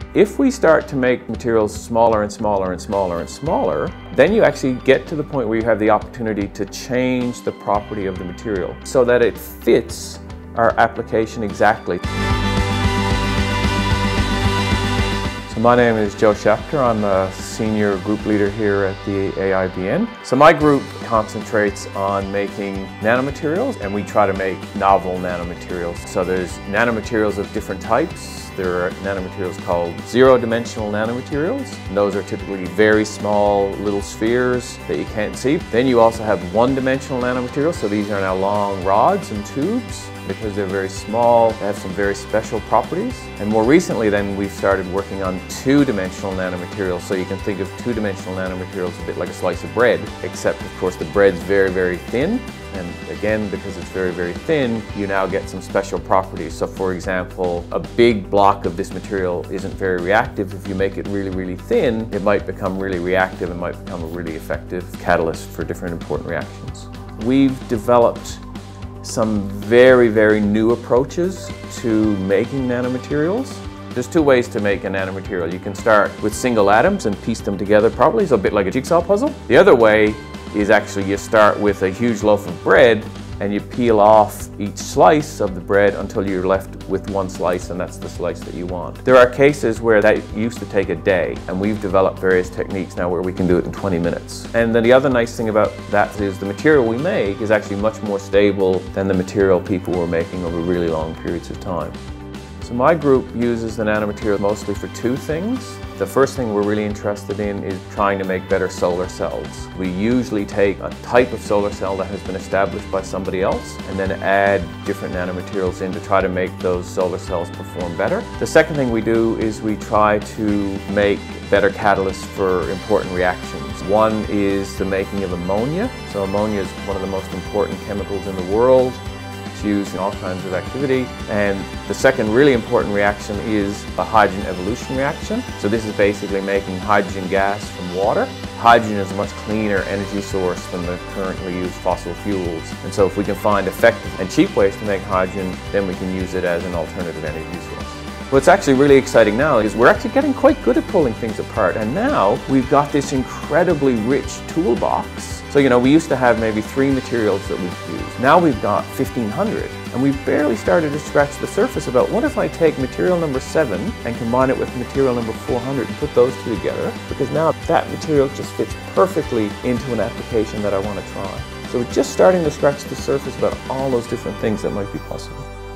If we start to make materials smaller and smaller and smaller and smaller, then you actually get to the point where you have the opportunity to change the property of the material so that it fits our application exactly. So my name is Joe Shapter. I'm a senior group leader here at the AIBN. So my group concentrates on making nanomaterials, and we try to make novel nanomaterials. So there's nanomaterials of different types. There are nanomaterials called zero-dimensional nanomaterials. And those are typically very small little spheres that you can't see. Then you also have one-dimensional nanomaterials. So these are now long rods and tubes. Because they're very small, they have some very special properties. And more recently then we've started working on two-dimensional nanomaterials. So you can think of two-dimensional nanomaterials a bit like a slice of bread, except of course the bread's very, very thin. And again, because it's very, very thin, you now get some special properties. So for example, a big block of this material isn't very reactive. If you make it really, really thin, it might become really reactive and might become a really effective catalyst for different important reactions. We've developed some very, very new approaches to making nanomaterials. There's two ways to make a nanomaterial. You can start with single atoms and piece them together properly, so a bit like a jigsaw puzzle. The other way is actually you start with a huge loaf of bread and you peel off each slice of the bread until you're left with one slice, and that's the slice that you want. There are cases where that used to take a day, and we've developed various techniques now where we can do it in 20 minutes. And then the other nice thing about that is the material we make is actually much more stable than the material people were making over really long periods of time. So my group uses the nanomaterial mostly for two things. The first thing we're really interested in is trying to make better solar cells. We usually take a type of solar cell that has been established by somebody else and then add different nanomaterials in to try to make those solar cells perform better. The second thing we do is we try to make better catalysts for important reactions. One is the making of ammonia. So ammonia is one of the most important chemicals in the world. It's used in all kinds of activity. And the second really important reaction is a hydrogen evolution reaction. So this is basically making hydrogen gas from water. Hydrogen is a much cleaner energy source than the currently used fossil fuels. And so if we can find effective and cheap ways to make hydrogen, then we can use it as an alternative energy source. What's actually really exciting now is we're actually getting quite good at pulling things apart, and now we've got this incredibly rich toolbox. So we used to have maybe 3 materials that we could use. Now we've got 1,500, and we've barely started to scratch the surface about what if I take material number 7 and combine it with material number 400 and put those two together, because now that material just fits perfectly into an application that I want to try. So we're just starting to scratch the surface about all those different things that might be possible.